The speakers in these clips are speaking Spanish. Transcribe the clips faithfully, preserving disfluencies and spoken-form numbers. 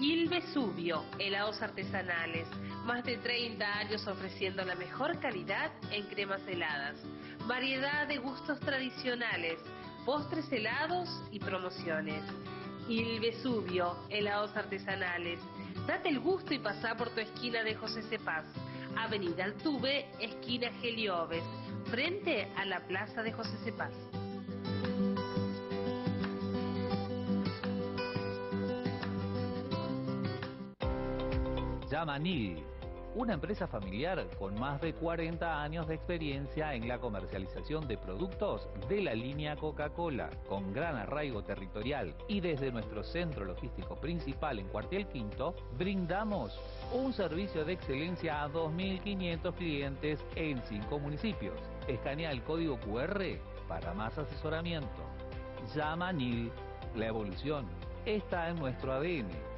Il Vesubio, helados artesanales. Más de treinta años ofreciendo la mejor calidad en cremas heladas. Variedad de gustos tradicionales, postres helados y promociones. Il Vesubio, helados artesanales. Date el gusto y pasá por tu esquina de José Cepaz. Avenida Altuve, esquina Gelioves, frente a la plaza de José Cepaz. Yamanil, una empresa familiar con más de cuarenta años de experiencia en la comercialización de productos de la línea Coca-Cola, con gran arraigo territorial, y desde nuestro centro logístico principal en Cuartel Quinto, brindamos un servicio de excelencia a dos mil quinientos clientes en cinco municipios. Escanea el código cu erre para más asesoramiento. Yamanil, la evolución está en nuestro A D N.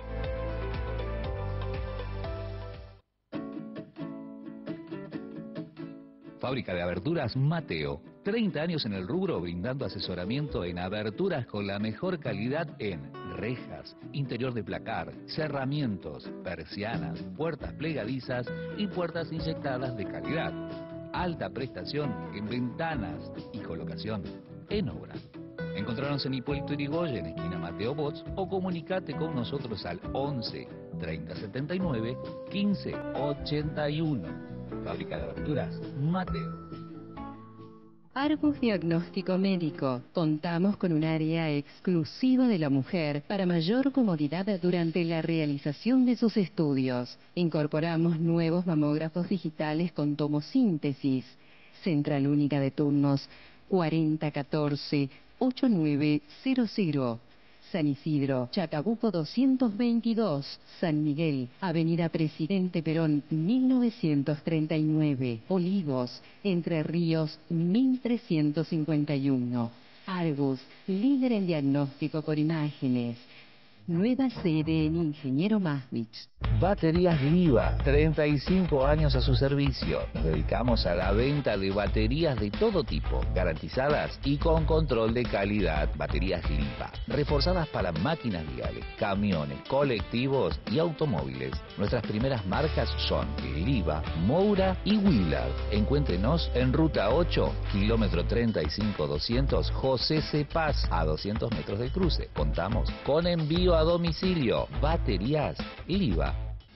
Fábrica de aberturas Mateo. treinta años en el rubro brindando asesoramiento en aberturas con la mejor calidad en rejas, interior de placar, cerramientos, persianas, puertas plegadizas y puertas inyectadas de calidad. Alta prestación en ventanas y colocación en obra. Encontrarnos en Hipólito Yrigoyen, esquina Mateo Bots, o comunicate con nosotros al once, treinta setenta y nueve, quince ochenta y uno. Fábrica de aberturas Mateo. Argus Diagnóstico Médico. Contamos con un área exclusiva de la mujer para mayor comodidad durante la realización de sus estudios. Incorporamos nuevos mamógrafos digitales con tomosíntesis. Central única de turnos cuarenta catorce ochenta y nueve cero cero. San Isidro, Chacabuco doscientos veintidós, San Miguel, Avenida Presidente Perón mil novecientos treinta y nueve, Olivos, Entre Ríos mil trescientos cincuenta y uno. Argus, líder en diagnóstico por imágenes. Nueva sede en Ingeniero Masvich. Baterías Liva, treinta y cinco años a su servicio. Nos dedicamos a la venta de baterías de todo tipo, garantizadas y con control de calidad. Baterías Liva, reforzadas para máquinas viales, camiones, colectivos y automóviles. Nuestras primeras marcas son Liva, Moura y Willard. Encuéntrenos en Ruta ocho, kilómetro treinta y cinco doscientos, José Cepaz, a doscientos metros del cruce. Contamos con envío a domicilio. Baterías Liva.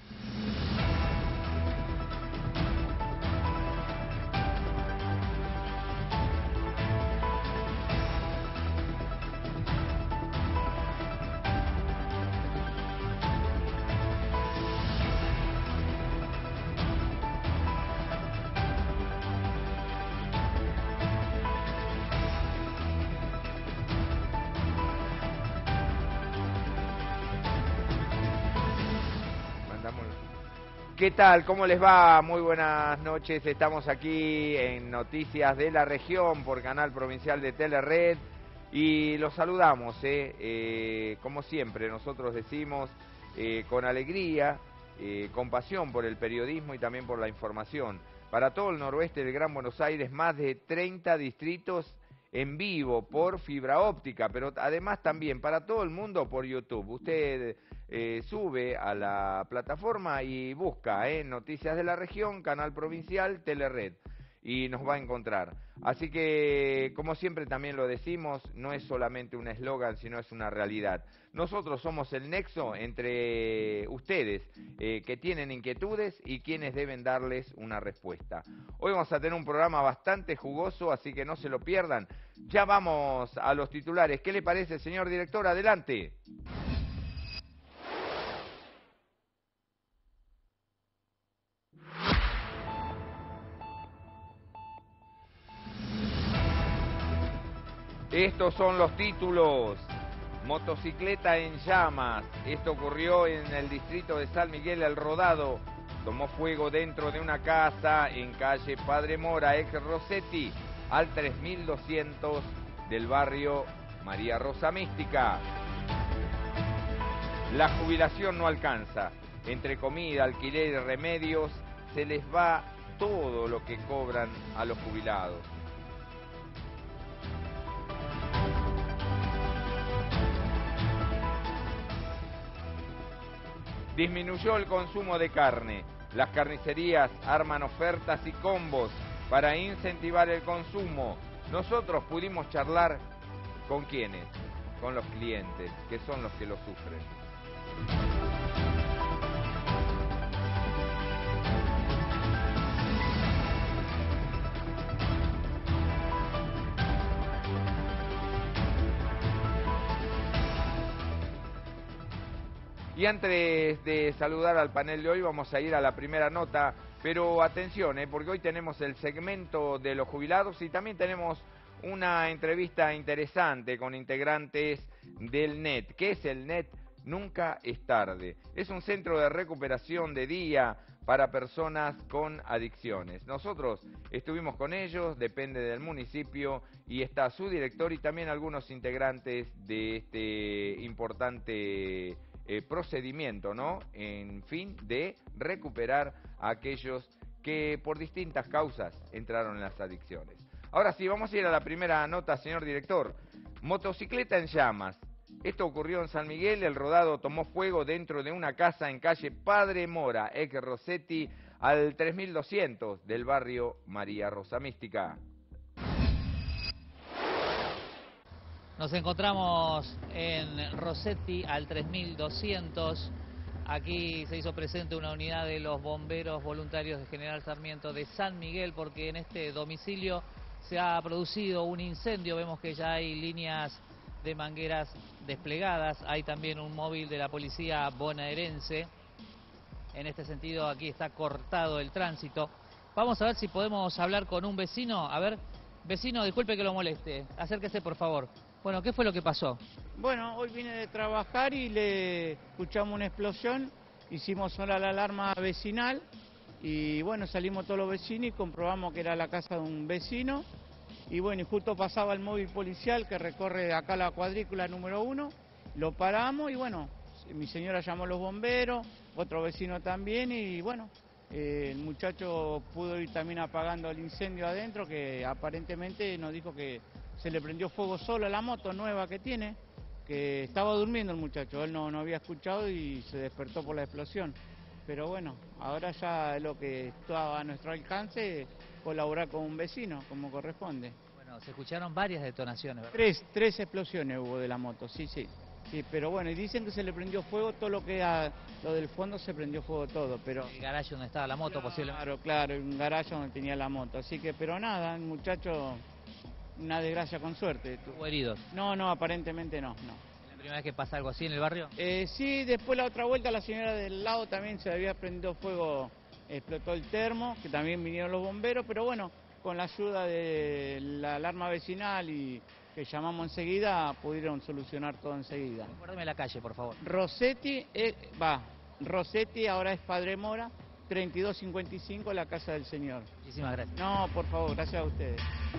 ¿Qué tal? ¿Cómo les va? Muy buenas noches. Estamos aquí en Noticias de la Región por Canal Provincial de Telered y los saludamos, ¿eh? Eh, como siempre, nosotros decimos eh, con alegría, eh, con pasión por el periodismo y también por la información. Para todo el noroeste del Gran Buenos Aires, más de treinta distritos en vivo por fibra óptica, pero además también para todo el mundo por YouTube. Usted eh, sube a la plataforma y busca eh, Noticias de la Región, Canal Provincial, Telered, y nos va a encontrar. Así que, como siempre también lo decimos, no es solamente un eslogan, sino es una realidad. Nosotros somos el nexo entre ustedes eh, que tienen inquietudes y quienes deben darles una respuesta. Hoy vamos a tener un programa bastante jugoso, así que no se lo pierdan. Ya vamos a los titulares. ¿Qué le parece, señor director? Adelante. Estos son los títulos. Motocicleta en llamas. Esto ocurrió en el distrito de San Miguel El Rodado. Tomó fuego dentro de una casa en calle Padre Mora, ex Rossetti, al tres mil doscientos del barrio María Rosa Mística. La jubilación no alcanza. Entre comida, alquiler y remedios, se les va todo lo que cobran a los jubilados. Disminuyó el consumo de carne. Las carnicerías arman ofertas y combos para incentivar el consumo. Nosotros pudimos charlar con quienes, con los clientes, que son los que lo sufren. Y antes de saludar al panel de hoy vamos a ir a la primera nota, pero atención, eh, porque hoy tenemos el segmento de los jubilados y también tenemos una entrevista interesante con integrantes del N E T. ¿Qué es el N E T? Nunca es tarde. Es un centro de recuperación de día para personas con adicciones. Nosotros estuvimos con ellos, depende del municipio, y está su director y también algunos integrantes de este importante Eh, procedimiento, ¿no? En fin, de recuperar a aquellos que por distintas causas entraron en las adicciones. Ahora sí, vamos a ir a la primera nota, señor director. Motocicleta en llamas. Esto ocurrió en San Miguel, el rodado tomó fuego dentro de una casa en calle Padre Mora, ex Rossetti, al tres mil doscientos del barrio María Rosa Mística. Nos encontramos en Rossetti al tres mil doscientos. Aquí se hizo presente una unidad de los bomberos voluntarios de General Sarmiento de San Miguel porque en este domicilio se ha producido un incendio. Vemos que ya hay líneas de mangueras desplegadas. Hay también un móvil de la policía bonaerense. En este sentido aquí está cortado el tránsito. Vamos a ver si podemos hablar con un vecino. A ver, vecino, disculpe que lo moleste. Acérquese, por favor. Bueno, ¿qué fue lo que pasó? Bueno, hoy vine de trabajar y le escuchamos una explosión, hicimos sonar la alarma vecinal y bueno, salimos todos los vecinos y comprobamos que era la casa de un vecino y bueno, y justo pasaba el móvil policial que recorre acá la cuadrícula número uno, lo paramos y bueno, mi señora llamó a los bomberos, otro vecino también y bueno, eh, el muchacho pudo ir también apagando el incendio adentro que aparentemente nos dijo que se le prendió fuego solo a la moto nueva que tiene, que estaba durmiendo el muchacho, él no, no había escuchado y se despertó por la explosión. Pero bueno, ahora ya es lo que está a nuestro alcance, colaborar con un vecino, como corresponde. Bueno, se escucharon varias detonaciones, ¿verdad? Tres, tres explosiones hubo de la moto, sí, sí. Sí, pero bueno, y dicen que se le prendió fuego todo lo que era, lo del fondo se prendió fuego todo, pero... El garaje donde estaba la moto, claro, posiblemente. Claro, claro, un garaje donde tenía la moto, así que, pero nada, el muchacho... Una desgracia con suerte. ¿Hubo heridos? No, no, aparentemente no, no. ¿Es la primera vez que pasa algo así en el barrio? Eh, sí, después la otra vuelta la señora del lado también se había prendido fuego, explotó el termo, que también vinieron los bomberos, pero bueno, con la ayuda de la alarma vecinal y que llamamos enseguida, pudieron solucionar todo enseguida. Recuérdeme la calle, por favor. Rossetti, eh, va, Rossetti ahora es Padre Mora, treinta y dos cincuenta y cinco, la casa del señor. Muchísimas gracias. No, por favor, gracias a ustedes.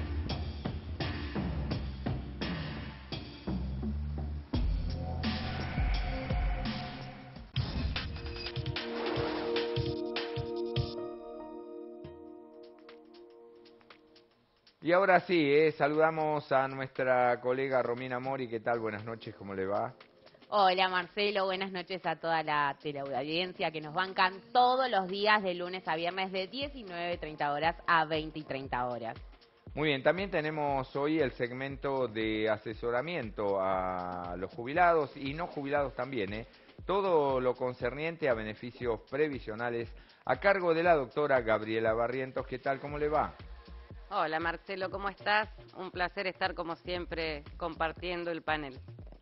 Y ahora sí, eh, saludamos a nuestra colega Romina Mori. ¿Qué tal? Buenas noches, ¿cómo le va? Hola Marcelo, buenas noches a toda la teleaudiencia que nos bancan todos los días de lunes a viernes de diecinueve treinta horas a veinte y treinta horas. Muy bien, también tenemos hoy el segmento de asesoramiento a los jubilados y no jubilados también, ¿eh? Todo lo concerniente a beneficios previsionales a cargo de la doctora Gabriela Barrientos. ¿Qué tal? ¿Cómo le va? Hola Marcelo, ¿cómo estás? Un placer estar como siempre compartiendo el panel.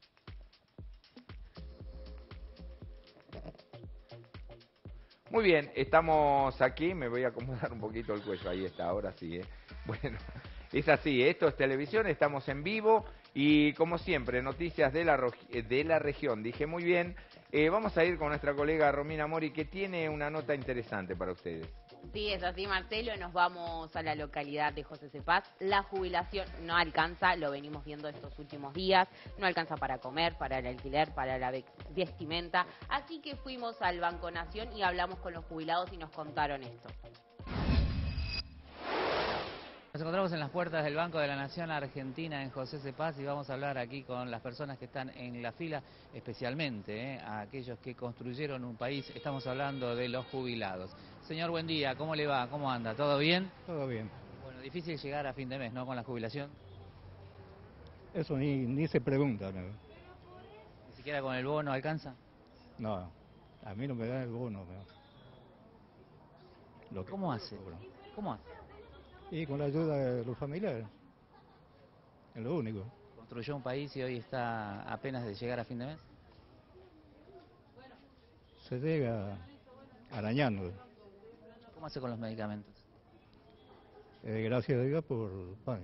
Muy bien, estamos aquí, me voy a acomodar un poquito el cuello, ahí está, ahora sí, ¿eh? Bueno, es así, esto es televisión, estamos en vivo y como siempre, noticias de la, de la región, dije muy bien, eh, vamos a ir con nuestra colega Romina Mori que tiene una nota interesante para ustedes. Sí, es así, Marcelo, nos vamos a la localidad de José Cepaz. La jubilación no alcanza, lo venimos viendo estos últimos días, no alcanza para comer, para el alquiler, para la vestimenta. Así que fuimos al Banco Nación y hablamos con los jubilados y nos contaron esto. Nos encontramos en las puertas del Banco de la Nación Argentina en José Cepaz y vamos a hablar aquí con las personas que están en la fila, especialmente eh, a aquellos que construyeron un país. Estamos hablando de los jubilados. Señor, buen día, ¿cómo le va? ¿Cómo anda? ¿Todo bien? Todo bien. Bueno, difícil llegar a fin de mes, ¿no? Con la jubilación. Eso ni, ni se pregunta, ¿no? ¿Ni siquiera con el bono alcanza? No, a mí no me da el bono. ¿No? Lo que ¿Cómo hace? cobro. ¿Cómo hace? Y con la ayuda de los familiares, es lo único. ¿Construyó un país y hoy está apenas de llegar a fin de mes? Se llega arañando. ¿Cómo hace con los medicamentos? Eh, gracias a Dios por pan.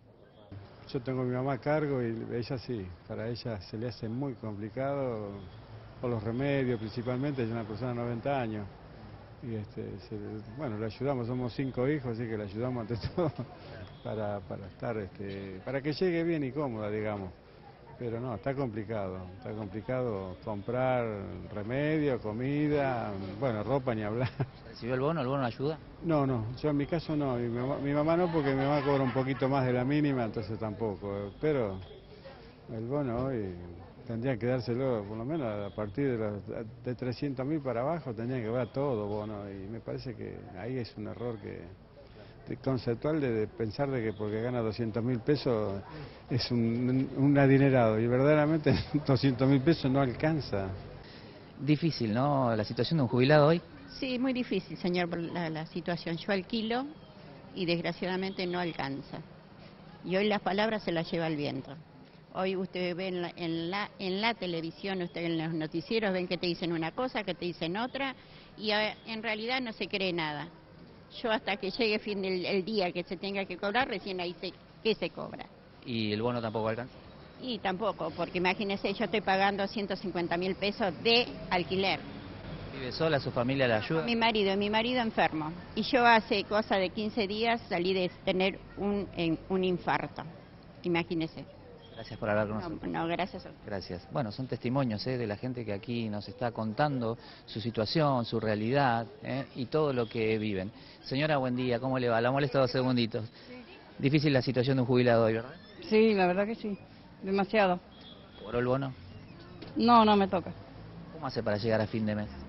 Yo tengo a mi mamá a cargo y ella sí, para ella se le hace muy complicado por los remedios principalmente, ella es una persona de noventa años. Y este, se, bueno, le ayudamos, somos cinco hijos, así que le ayudamos ante todo para, para estar, este, para que llegue bien y cómoda, digamos. Pero no, está complicado, está complicado comprar remedio, comida, bueno, ropa ni hablar. ¿Recibió el bono? ¿El bono ayuda? No, no, yo en mi caso no, mi mamá, mi mamá no, porque mi mamá cobra un poquito más de la mínima, entonces tampoco. Pero el bono hoy tendría que dárselo, por lo menos a partir de, los, de trescientos mil para abajo, tendría que ver todo bono, y me parece que ahí es un error que de, conceptual de, de pensar de que porque gana doscientos mil pesos es un, un adinerado, y verdaderamente doscientos mil pesos no alcanza. Difícil, ¿no? La situación de un jubilado hoy. Sí, muy difícil, señor, por la, la situación. Yo alquilo y desgraciadamente no alcanza. Y hoy las palabras se las lleva el viento. Hoy usted ve en la, en la, en la televisión, usted en los noticieros, ven que te dicen una cosa, que te dicen otra, y a, en realidad no se cree nada. Yo hasta que llegue fin del el día que se tenga que cobrar, recién ahí sé que se cobra. ¿Y el bono tampoco alcanza? Y tampoco, porque imagínese, yo estoy pagando ciento cincuenta mil pesos de alquiler. ¿Vive sola? ¿Su familia la ayuda? Mi marido, mi marido enfermo. Y yo hace cosa de quince días salí de tener un, un infarto. Imagínese. Gracias por hablar con nosotros. No, no, gracias a usted. Gracias. Bueno, son testimonios ¿eh? de la gente que aquí nos está contando su situación, su realidad ¿eh? y todo lo que viven. Señora, buen día, ¿cómo le va? La molesto dos segunditos. Sí. Difícil la situación de un jubilado hoy, ¿verdad? Sí, la verdad que sí, demasiado. ¿Cobró el bono? No, no me toca. ¿Cómo hace para llegar a fin de mes?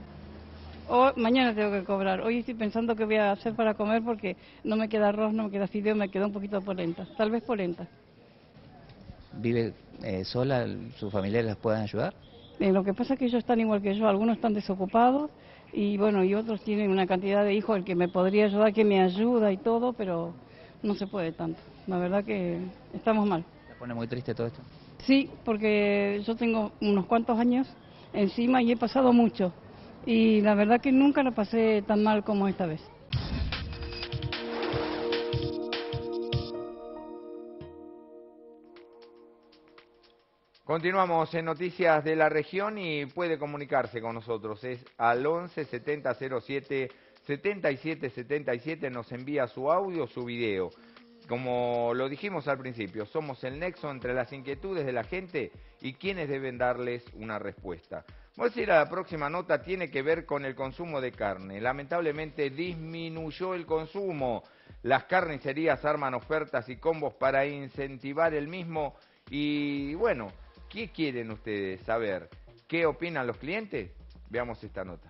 O, mañana tengo que cobrar. Hoy estoy pensando qué voy a hacer para comer porque no me queda arroz, no me queda fideo, me queda un poquito de polenta. Tal vez polenta. ¿Vive eh, sola? ¿Sus familiares las pueden ayudar? Eh, lo que pasa es que ellos están igual que yo. Algunos están desocupados y bueno, y otros tienen una cantidad de hijos el que me podría ayudar, que me ayuda y todo, pero no se puede tanto. La verdad que estamos mal. ¿Le pone muy triste todo esto? Sí, porque yo tengo unos cuantos años encima y he pasado mucho. Y la verdad que nunca la pasé tan mal como esta vez. Continuamos en Noticias de la Región y puede comunicarse con nosotros. Es al once setenta cero siete setenta y siete setenta y siete, nos envía su audio, su video. Como lo dijimos al principio, somos el nexo entre las inquietudes de la gente y quienes deben darles una respuesta. Vamos a ir a la próxima nota, tiene que ver con el consumo de carne. Lamentablemente disminuyó el consumo. Las carnicerías arman ofertas y combos para incentivar el mismo. Y bueno, ¿qué quieren ustedes saber? ¿Qué opinan los clientes? Veamos esta nota.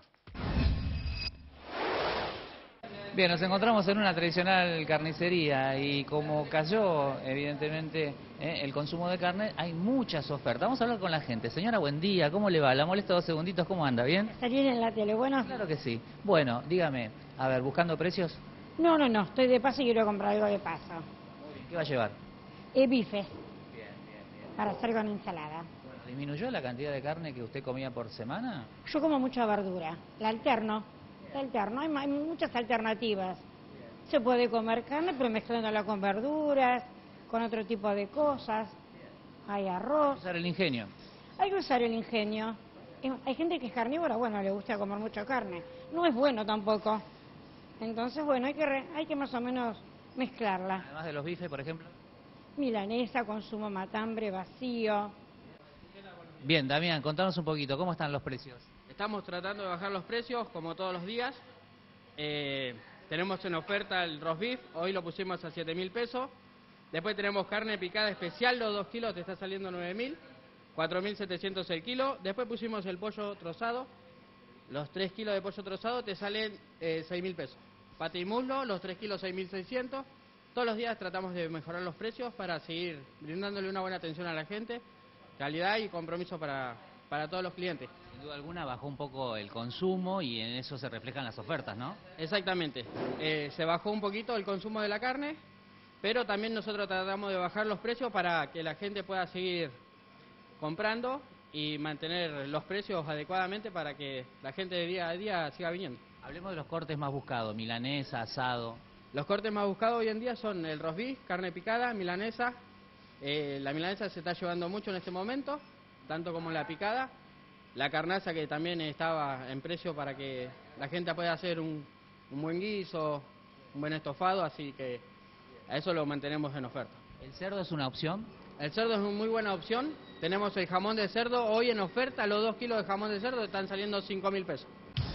Bien, nos encontramos en una tradicional carnicería y como cayó evidentemente eh, el consumo de carne, hay muchas ofertas. Vamos a hablar con la gente. Señora, buen día, ¿cómo le va? La molesto dos segunditos, ¿cómo anda? ¿Bien? ¿Salir en la tele, bueno? Claro que sí. Bueno, dígame, a ver, ¿buscando precios? No, no, no, estoy de paso y quiero comprar algo de paso. Muy bien, ¿qué va a llevar? Eh, bife. Bien, bien, bien. Para hacer con ensalada. Bueno, ¿disminuyó la cantidad de carne que usted comía por semana? Yo como mucha verdura, la alterno, la alterno, hay, hay muchas alternativas. Se puede comer carne, pero mezclándola con verduras, con otro tipo de cosas. Hay arroz. Usar el ingenio. Hay que usar el ingenio. Hay gente que es carnívora, bueno, le gusta comer mucha carne. No es bueno tampoco. Entonces, bueno, hay que, re, hay que más o menos mezclarla. Además de los bifes, por ejemplo. Milanesa, consumo matambre, vacío. Bien, Damián, contanos un poquito, ¿cómo están los precios? Estamos tratando de bajar los precios, como todos los días. Eh, tenemos en oferta el roast beef, hoy lo pusimos a siete mil pesos. Después tenemos carne picada especial, los dos kilos te está saliendo nueve mil, cuatro mil setecientos el kilo. Después pusimos el pollo trozado, los tres kilos de pollo trozado te salen eh, seis mil pesos. Pata y muslo, los tres kilos seis mil seiscientos. Todos los días tratamos de mejorar los precios para seguir brindándole una buena atención a la gente, calidad y compromiso para, para todos los clientes. Sin duda alguna bajó un poco el consumo y en eso se reflejan las ofertas, ¿no? Exactamente. Eh, se bajó un poquito el consumo de la carne, pero también nosotros tratamos de bajar los precios para que la gente pueda seguir comprando y mantener los precios adecuadamente para que la gente de día a día siga viniendo. Hablemos de los cortes más buscados, milanesa, asado. Los cortes más buscados hoy en día son el roast beef, carne picada, milanesa. Eh, la milanesa se está llevando mucho en este momento, tanto como la picada. La carnaza, que también estaba en precio para que la gente pueda hacer un, un buen guiso, un buen estofado, así que a eso lo mantenemos en oferta. ¿El cerdo es una opción? El cerdo es una muy buena opción. Tenemos el jamón de cerdo hoy en oferta, los dos kilos de jamón de cerdo están saliendo cinco mil pesos.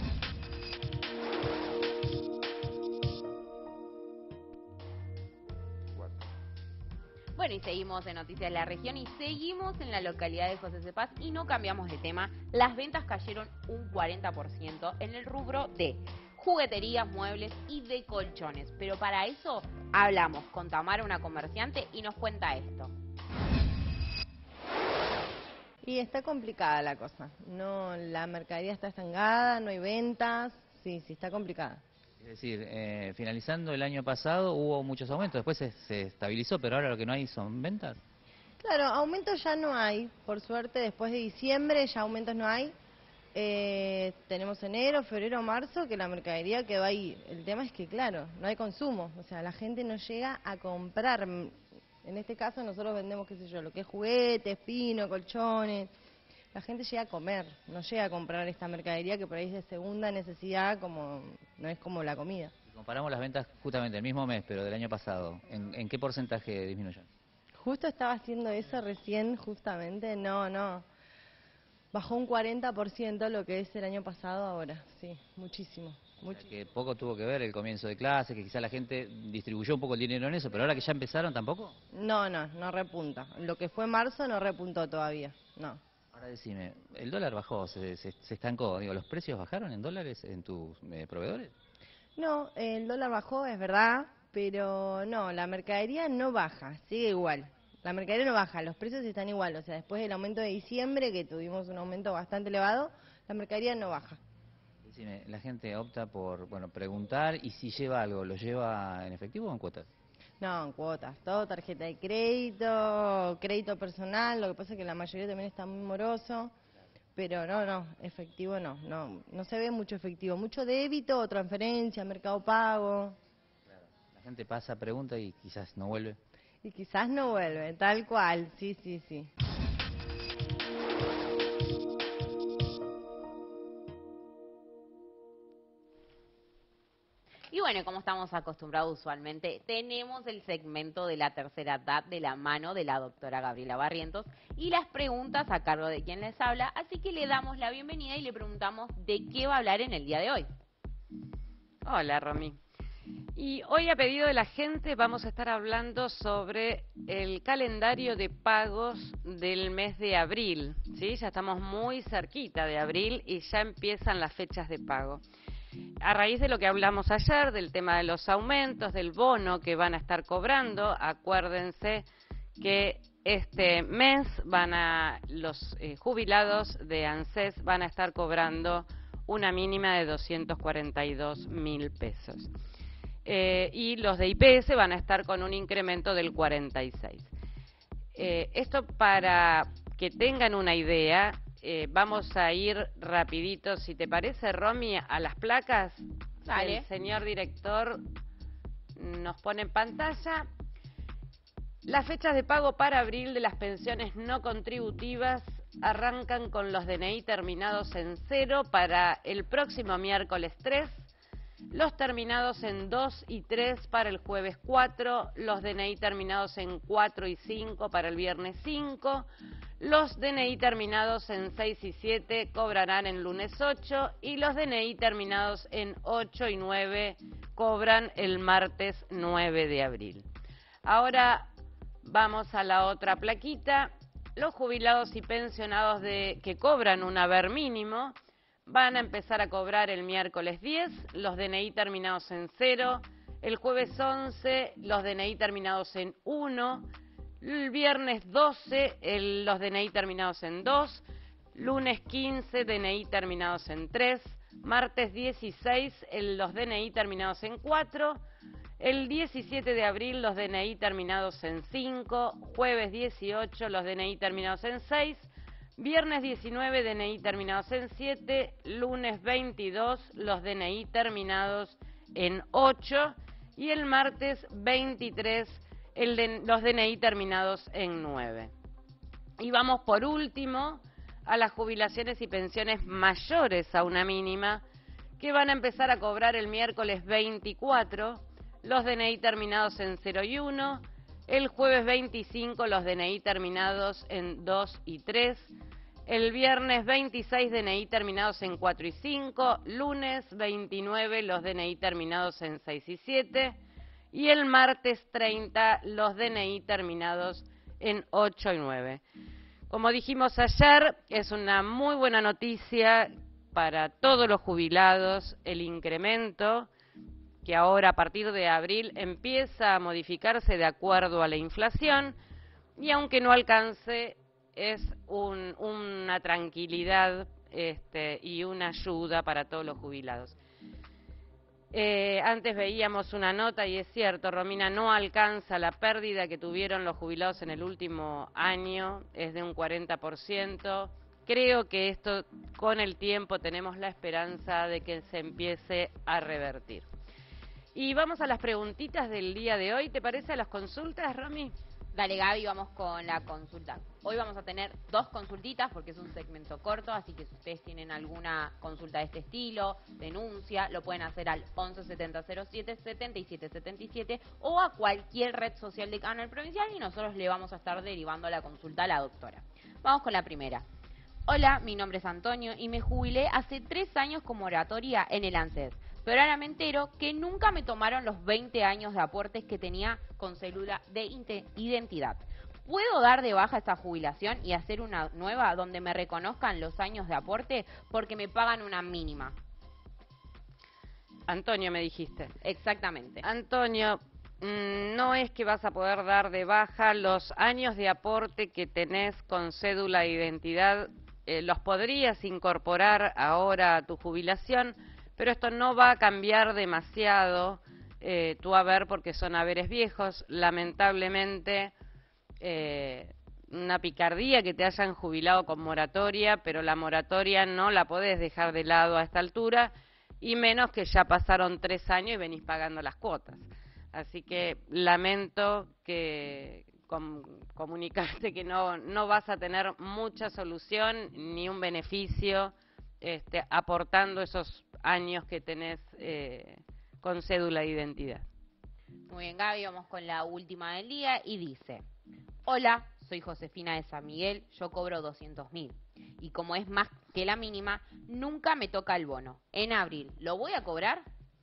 Bueno, y seguimos en Noticias de la Región y seguimos en la localidad de José Cepaz y no cambiamos de tema. Las ventas cayeron un cuarenta por ciento en el rubro de jugueterías, muebles y de colchones. Pero para eso hablamos con Tamara, una comerciante, y nos cuenta esto. Y está complicada la cosa. No, la mercadería está estancada, no hay ventas. Sí, sí, está complicada. Es decir, eh, finalizando el año pasado hubo muchos aumentos, después se, se estabilizó, pero ahora lo que no hay son ventas. Claro, aumentos ya no hay, por suerte después de diciembre ya aumentos no hay. Eh, tenemos enero, febrero, marzo, que la mercadería quedó ahí. El tema es que, claro, no hay consumo, o sea, la gente no llega a comprar. En este caso nosotros vendemos, qué sé yo, lo que es juguetes, pino, colchones. La gente llega a comer, no llega a comprar esta mercadería que por ahí es de segunda necesidad, como no es como la comida. Si comparamos las ventas justamente el mismo mes, pero del año pasado, ¿en, en qué porcentaje disminuyó? Justo estaba haciendo eso recién, justamente, no, no. Bajó un cuarenta por ciento lo que es el año pasado ahora, sí, muchísimo. O sea, que poco tuvo que ver el comienzo de clase, que quizá la gente distribuyó un poco el dinero en eso, pero ahora que ya empezaron, ¿tampoco? No, no, no repunta. Lo que fue marzo no repuntó todavía, no. Ahora decime, el dólar bajó, se, se, se estancó, digo, ¿los precios bajaron en dólares en tus eh, proveedores? No, el dólar bajó, es verdad, pero no, la mercadería no baja, sigue igual. La mercadería no baja, los precios están igual, o sea, después del aumento de diciembre, que tuvimos un aumento bastante elevado, la mercadería no baja. Decime, la gente opta por, bueno, preguntar, y si lleva algo, ¿lo lleva en efectivo o en cuotas? No, en cuotas, todo tarjeta de crédito, crédito personal, lo que pasa es que la mayoría también está muy moroso, pero no, no, efectivo no, no, no se ve mucho efectivo, mucho débito, transferencia, mercado pago. Claro. La gente pasa, pregunta y quizás no vuelve. Y quizás no vuelve, tal cual, sí, sí, sí. Y bueno, como estamos acostumbrados usualmente, tenemos el segmento de la tercera edad de la mano de la doctora Gabriela Barrientos y las preguntas a cargo de quien les habla, así que le damos la bienvenida y le preguntamos de qué va a hablar en el día de hoy. Hola, Romy. Y hoy a pedido de la gente vamos a estar hablando sobre el calendario de pagos del mes de abril, ¿sí? Ya estamos muy cerquita de abril y ya empiezan las fechas de pago. A raíz de lo que hablamos ayer, del tema de los aumentos, del bono que van a estar cobrando, acuérdense que este mes van a los eh, jubilados de ANSES van a estar cobrando una mínima de doscientos cuarenta y dos mil pesos. Eh, y los de I P S van a estar con un incremento del cuarenta y seis. Eh, esto para que tengan una idea. Eh, vamos a ir rapidito, si te parece, Romy, a las placas. Vale. El señor director nos pone en pantalla las fechas de pago para abril de las pensiones no contributivas. Arrancan con los D N I terminados en cero para el próximo miércoles tres, los terminados en dos y tres para el jueves cuatro, los D N I terminados en cuatro y cinco para el viernes cinco, los D N I terminados en seis y siete cobrarán en lunes ocho y los D N I terminados en ocho y nueve cobran el martes nueve de abril. Ahora vamos a la otra plaquita. Los jubilados y pensionados de, que cobran un haber mínimo van a empezar a cobrar el miércoles diez, los D N I terminados en cero, el jueves once, los D N I terminados en uno, el viernes doce, el, los D N I terminados en dos, lunes quince, D N I terminados en tres, martes dieciséis, el, los D N I terminados en cuatro, el diecisiete de abril los D N I terminados en cinco, jueves dieciocho los D N I terminados en seis, viernes diecinueve D N I terminados en siete, lunes veintidós los D N I terminados en ocho y el martes veintitrés el de, los D N I terminados en nueve. Y vamos por último a las jubilaciones y pensiones mayores a una mínima que van a empezar a cobrar el miércoles veinticuatro, los D N I terminados en cero y uno, el jueves veinticinco los D N I terminados en dos y tres, el viernes veintiséis D N I terminados en cuatro y cinco, lunes veintinueve los D N I terminados en seis y siete y el martes treinta los D N I terminados en ocho y nueve. Como dijimos ayer, es una muy buena noticia para todos los jubilados el incremento que ahora a partir de abril empieza a modificarse de acuerdo a la inflación y aunque no alcance es un, una tranquilidad este, y una ayuda para todos los jubilados. Eh, antes veíamos una nota y es cierto, Romina, no alcanza la pérdida que tuvieron los jubilados en el último año, es de un cuarenta por ciento. Creo que esto con el tiempo tenemos la esperanza de que se empiece a revertir. Y vamos a las preguntitas del día de hoy. ¿Te parece a las consultas, Romy? Dale, Gaby, vamos con la consulta. Hoy vamos a tener dos consultitas porque es un segmento corto, así que si ustedes tienen alguna consulta de este estilo, denuncia, lo pueden hacer al once setenta cero siete setenta y siete setenta y siete o a cualquier red social de Canal Provincial y nosotros le vamos a estar derivando la consulta a la doctora. Vamos con la primera. Hola, mi nombre es Antonio y me jubilé hace tres años con moratoria en el ANSES. Pero ahora me entero que nunca me tomaron los veinte años de aportes que tenía con cédula de identidad. ¿Puedo dar de baja esta jubilación y hacer una nueva donde me reconozcan los años de aporte porque me pagan una mínima? Antonio, me dijiste. Exactamente. Antonio, no es que vas a poder dar de baja los años de aporte que tenés con cédula de identidad. Eh, los podrías incorporar ahora a tu jubilación, pero esto no va a cambiar demasiado eh, tu haber porque son haberes viejos. Lamentablemente, eh, una picardía que te hayan jubilado con moratoria, pero la moratoria no la podés dejar de lado a esta altura, y menos que ya pasaron tres años y venís pagando las cuotas. Así que lamento que com comunicarte que no, no vas a tener mucha solución ni un beneficio este, aportando esos años que tenés eh, con cédula de identidad. Muy bien, Gaby, vamos con la última del día y dice: hola, soy Josefina de San Miguel, yo cobro doscientos mil y como es más que la mínima, nunca me toca el bono. En abril, ¿lo voy a cobrar?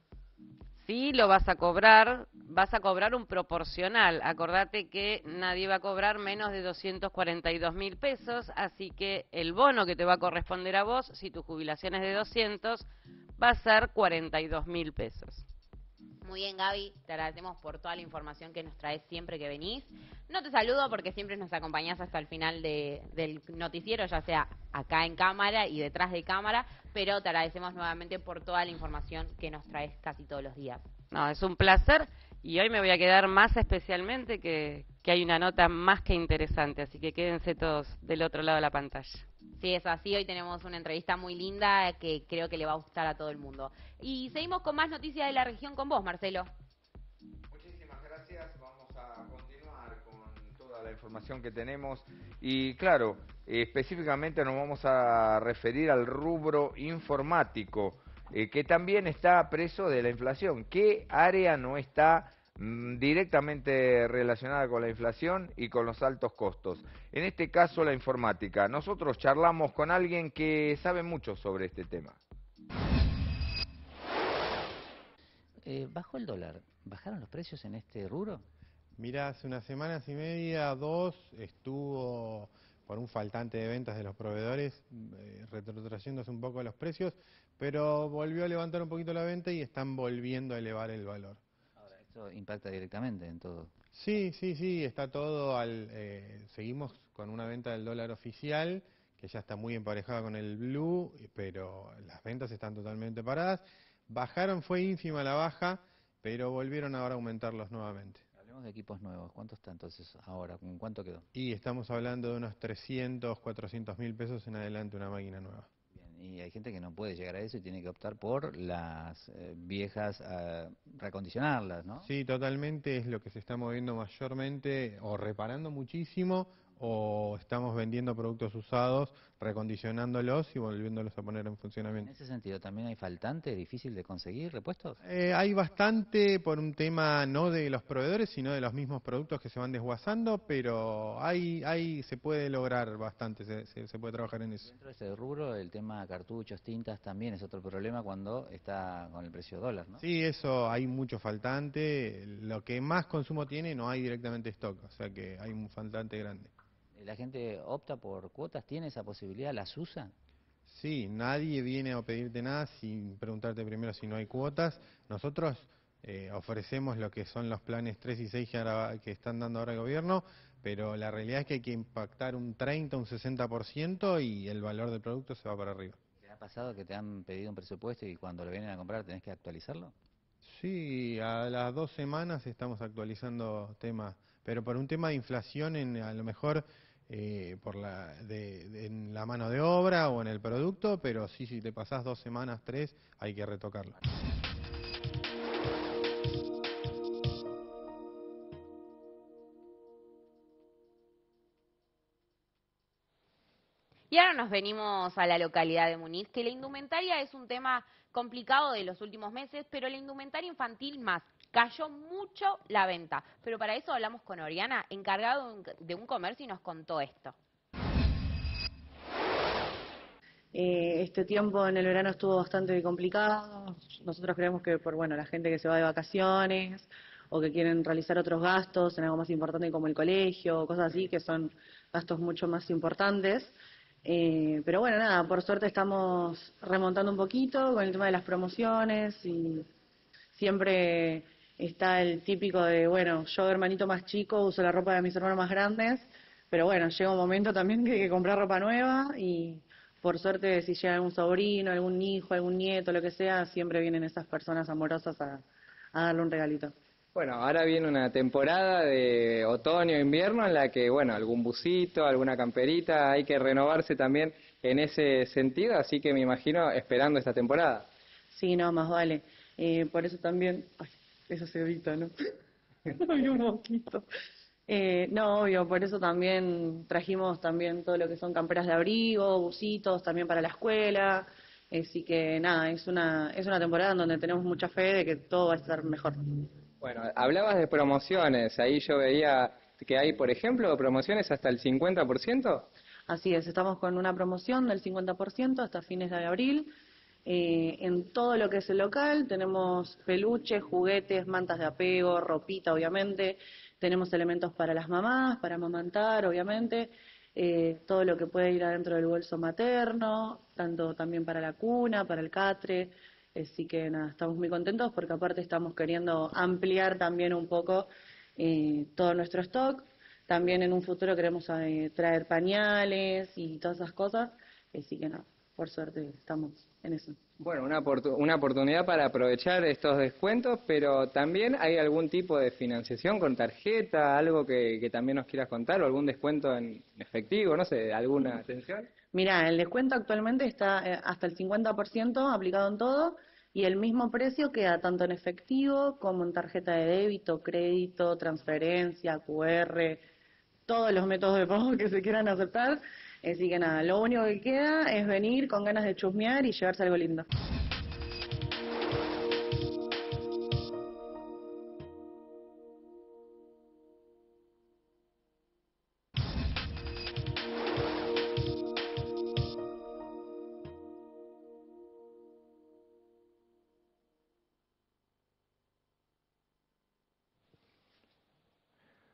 Sí, lo vas a cobrar, vas a cobrar un proporcional. Acordate que nadie va a cobrar menos de doscientos cuarenta y dos mil pesos, así que el bono que te va a corresponder a vos, si tu jubilación es de doscientos, va a ser cuarenta y dos mil pesos. Muy bien, Gaby, te agradecemos por toda la información que nos traes siempre que venís. No te saludo porque siempre nos acompañás hasta el final de, del noticiero, ya sea acá en cámara y detrás de cámara, pero te agradecemos nuevamente por toda la información que nos traes casi todos los días. No, es un placer y hoy me voy a quedar más especialmente que, que hay una nota más que interesante, así que quédense todos del otro lado de la pantalla. Sí, es así. Hoy tenemos una entrevista muy linda que creo que le va a gustar a todo el mundo. Y seguimos con más noticias de la región con vos, Marcelo. Muchísimas gracias. Vamos a continuar con toda la información que tenemos. Y claro, eh, específicamente nos vamos a referir al rubro informático, eh, que también está preso de la inflación. ¿Qué área no está directamente relacionada con la inflación y con los altos costos? En este caso, la informática. Nosotros charlamos con alguien que sabe mucho sobre este tema. eh, ¿bajó el dólar? ¿Bajaron los precios en este rubro? Mira, hace unas semanas y media, dos, estuvo por un faltante de ventas de los proveedores, eh, retrotrayéndose un poco los precios, pero volvió a levantar un poquito la venta y están volviendo a elevar el valor. Ahora, esto impacta directamente en todo. Sí, sí, sí, está todo al... Eh, seguimos con una venta del dólar oficial, que ya está muy emparejada con el blue, pero las ventas están totalmente paradas. Bajaron, fue ínfima la baja, pero volvieron ahora a aumentarlos nuevamente. Hablemos de equipos nuevos. ¿Cuánto está entonces ahora? ¿Con cuánto quedó? Y estamos hablando de unos trescientos, cuatrocientos mil pesos en adelante una máquina nueva. Bien, y hay gente que no puede llegar a eso y tiene que optar por las eh, viejas, eh, reacondicionarlas, ¿no? Sí, totalmente, es lo que se está moviendo mayormente, o reparando muchísimo, o estamos vendiendo productos usados, recondicionándolos y volviéndolos a poner en En funcionamiento. ese sentido, ¿también hay faltante, difícil de conseguir repuestos? Eh, hay bastante por un tema no de los proveedores, sino de los mismos productos que se van desguazando, pero hay, hay, se puede lograr bastante, se, se, se puede trabajar en eso. Dentro de este rubro, el tema cartuchos, tintas, también es otro problema cuando está con el precio dólar, ¿no? Sí, eso, hay mucho faltante, lo que más consumo tiene no hay directamente stock, o sea que hay un faltante grande. ¿La gente opta por cuotas? ¿Tiene esa posibilidad? ¿Las usa? Sí, nadie viene a pedirte nada sin preguntarte primero si no hay cuotas. Nosotros eh, ofrecemos lo que son los planes tres y seis que, ahora, que están dando ahora el gobierno, pero la realidad es que hay que impactar un treinta, un sesenta por ciento y el valor del producto se va para arriba. ¿Te ha pasado que te han pedido un presupuesto y cuando lo vienen a comprar tenés que actualizarlo? Sí, a las dos semanas estamos actualizando temas, pero por un tema de inflación, en, a lo mejor eh, por la, de, de, en la mano de obra o en el producto, pero sí, si te pasás dos semanas, tres, hay que retocarlo. Y ahora nos venimos a la localidad de Muniz, que la indumentaria es un tema complicado de los últimos meses, pero la indumentaria infantil más. Cayó mucho la venta. Pero para eso hablamos con Oriana, encargado de un, de un comercio, y nos contó esto. Eh, este tiempo en el verano estuvo bastante complicado. Nosotros creemos que por bueno la gente que se va de vacaciones o que quieren realizar otros gastos en algo más importante como el colegio, cosas así, que son gastos mucho más importantes. Eh, pero bueno, nada, por suerte estamos remontando un poquito con el tema de las promociones y siempre está el típico de, bueno, yo hermanito más chico uso la ropa de mis hermanos más grandes, pero bueno, llega un momento también que hay que comprar ropa nueva y por suerte si llega algún sobrino, algún hijo, algún nieto, lo que sea, siempre vienen esas personas amorosas a, a darle un regalito. Bueno, ahora viene una temporada de otoño-invierno en la que, bueno, algún busito, alguna camperita, hay que renovarse también en ese sentido, así que me imagino esperando esta temporada. Sí, no, más vale. Eh, por eso también... Ay, eso se evita, ¿no? Hay un mosquito. Eh, no, obvio, por eso también trajimos también todo lo que son camperas de abrigo, busitos, también para la escuela. Así que nada, es una, es una temporada en donde tenemos mucha fe de que todo va a estar mejor. Bueno, hablabas de promociones, ahí yo veía que hay, por ejemplo, promociones hasta el cincuenta por ciento. Así es, estamos con una promoción del cincuenta por ciento hasta fines de abril. Eh, en todo lo que es el local tenemos peluches, juguetes, mantas de apego, ropita obviamente, tenemos elementos para las mamás, para amamantar obviamente, eh, todo lo que puede ir adentro del bolso materno, tanto también para la cuna, para el catre. Así que nada, estamos muy contentos porque aparte estamos queriendo ampliar también un poco eh, todo nuestro stock. También en un futuro queremos eh, traer pañales y todas esas cosas. Así que nada, por suerte estamos en eso. Bueno, una, oportu- una oportunidad para aprovechar estos descuentos, pero también hay algún tipo de financiación con tarjeta, algo que, que también nos quieras contar, o algún descuento en efectivo, no sé, alguna atención. Mira, el descuento actualmente está eh, hasta el cincuenta por ciento aplicado en todo y el mismo precio queda tanto en efectivo como en tarjeta de débito, crédito, transferencia, Q R, todos los métodos de pago que se quieran aceptar. Así que nada, lo único que queda es venir con ganas de chusmear y llevarse algo lindo.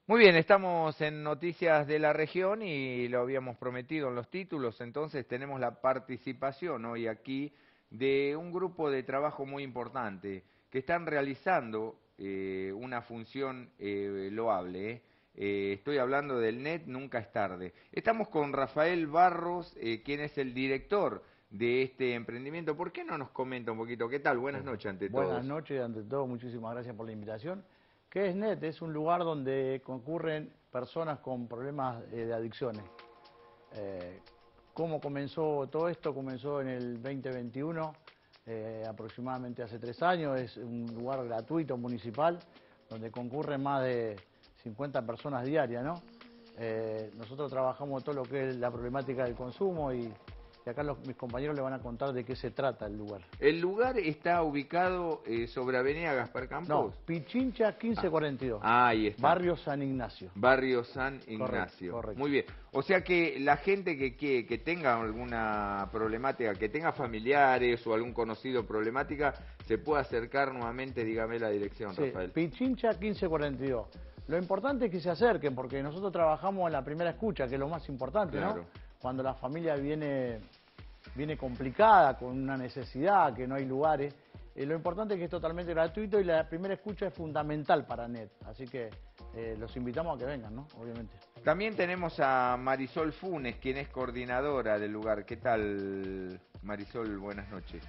Muy bien, estamos en Noticias de la Región y lo habíamos prometido en los títulos, entonces tenemos la participación hoy aquí de un grupo de trabajo muy importante que están realizando eh, una función eh, loable. ¿eh? Eh, estoy hablando del N E T Nunca es Tarde. Estamos con Rafael Barros, eh, quien es el director de este emprendimiento. ¿Por qué no nos comenta un poquito? ¿Qué tal? Buenas noches ante todo. Buenas noches, ante todo, muchísimas gracias por la invitación. ¿Qué es N E T? Es un lugar donde concurren personas con problemas eh, de adicciones. Eh, ¿Cómo comenzó todo esto? Comenzó en el veinte veintiuno, eh, aproximadamente hace tres años. Es un lugar gratuito, municipal, donde concurren más de cincuenta personas diarias, ¿no? Eh, nosotros trabajamos todo lo que es la problemática del consumo y... Y acá los, mis compañeros le van a contar de qué se trata el lugar. ¿El lugar está ubicado eh, sobre Avenida Gaspar Campos? No, Pichincha quince cuarenta y dos. Ah, ahí está. Barrio San Ignacio. Barrio San Ignacio. Correcto, correcto. Muy bien. O sea que la gente que, que, que tenga alguna problemática, que tenga familiares o algún conocido problemática, se puede acercar nuevamente, dígame la dirección, sí, Rafael. Pichincha quince cuarenta y dos. Lo importante es que se acerquen, porque nosotros trabajamos en la primera escucha, que es lo más importante, claro. ¿no? Cuando la familia viene, viene complicada, con una necesidad, que no hay lugares. Eh, lo importante es que es totalmente gratuito y la primera escucha es fundamental para N E T. Así que eh, los invitamos a que vengan, ¿no? Obviamente. También tenemos a Marisol Funes, quien es coordinadora del lugar. ¿Qué tal, Marisol? Buenas noches.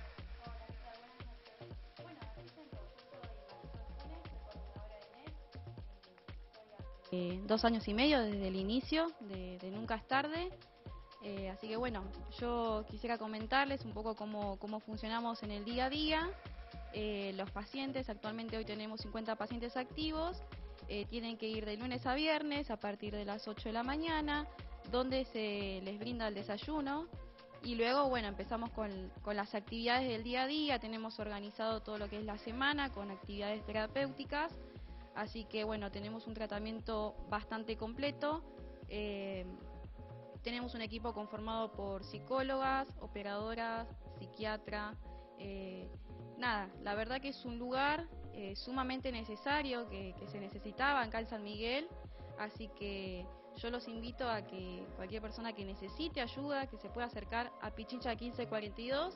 Eh, dos años y medio desde el inicio de, de Nunca es Tarde. Eh, así que bueno, yo quisiera comentarles un poco cómo, cómo funcionamos en el día a día. Eh, los pacientes, actualmente hoy tenemos cincuenta pacientes activos, eh, tienen que ir de lunes a viernes a partir de las ocho de la mañana, donde se les brinda el desayuno. Y luego, bueno, empezamos con, con las actividades del día a día, tenemos organizado todo lo que es la semana con actividades terapéuticas. Así que bueno, tenemos un tratamiento bastante completo. Eh, tenemos un equipo conformado por psicólogas, operadoras, psiquiatra. Eh, nada, la verdad que es un lugar eh, sumamente necesario que, que se necesitaba acá en San Miguel. Así que yo los invito a que cualquier persona que necesite ayuda, que se pueda acercar a Pichincha quince cuarenta y dos.